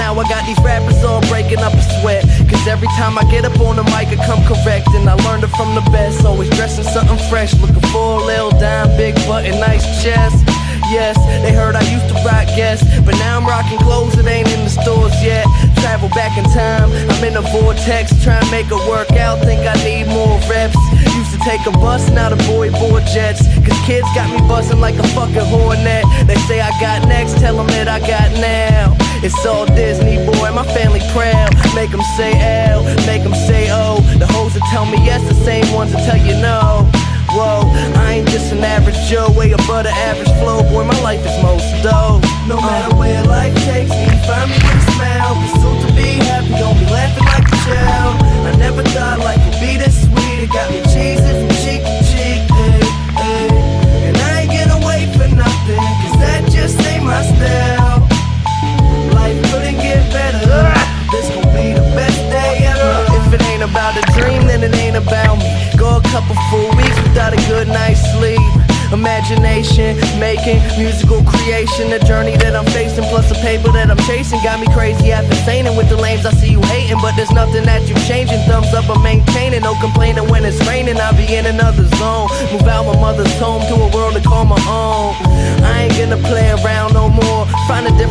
now I got these rappers all breaking up a sweat. Cause every time I get up on the mic I come correct. And I learned it from the best, always dressing something fresh. Looking for a little dime, big butt and nice chest. Yes, they heard I used to rock Guess, but now I'm rocking clothes that ain't in the stores yet. Travel back in time, I'm in a vortex, trying to make it work out, think I need more reps. Used to take a bus, now the board jets. Cause kids got me buzzing like a fucking hornet. They say I got next, tell them that I got now. It's all Disney, boy, my family proud. Make them say L, make them say O. The hoes that tell me yes, the same ones that tell you no. Whoa, I ain't just an average Joe, way above the average flow. Boy, my life is most dope. No matter where life takes me, find me with a smile. Pursuit to be happy, don't be laughing like a child. I never thought life would be this sweet. It got me cheesy from cheek to cheek, ay, ay. And I ain't gonna wait for nothing, cause that just ain't my style. Life couldn't get better, this gon' be the best day ever. If it ain't about a dream, then it ain't about me. Go a couple full weeks without a good night's sleep. Imagination, making musical creation. The journey that I'm facing, plus the paper that I'm chasing, got me crazy after saying with the lames I see you hating. But there's nothing that you changing. Thumbs up, I'm maintaining. No complaining when it's raining. I'll be in another zone. Move out my mother's home to a world to call my own. I ain't gonna play around no more. Find a